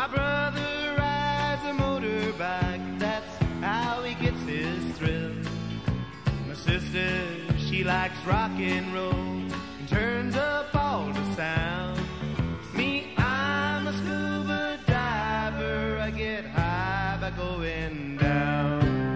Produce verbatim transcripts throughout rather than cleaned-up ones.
My brother rides a motorbike, that's how he gets his thrill. My sister, she likes rock and roll and turns up all the sound. Me, I'm a scuba diver, I get high by going down.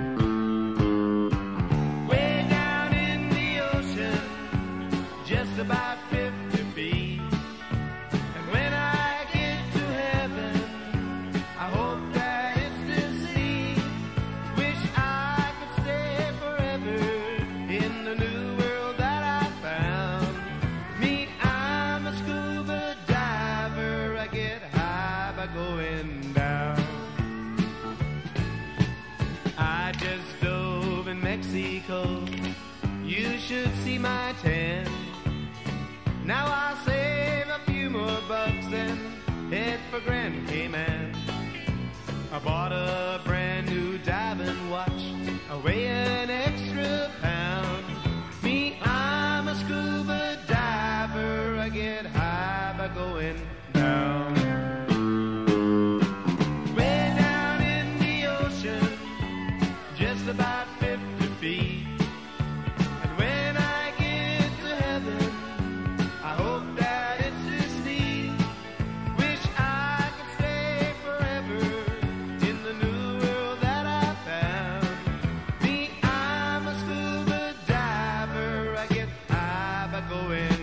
Way down in the ocean, just about fifty feet. And when I get to heaven, I hope that it's to see. Wish I could stay forever in the new world that I found. Me, I'm a scuba diver, I get high by going down. I just dove in Mexico, you should see my tan. Now I'll save a few more bucks and head for Grand Cayman. I bought a brand new diving watch, I weigh an extra pound. Me, I'm a scuba diver, I get high by going down. Way down in the ocean, just about fifty feet. And when I get to heaven, I hope that it's this neat. Wish I could stay forever in the new world that I found. Me, I'm a scuba diver, I get high by going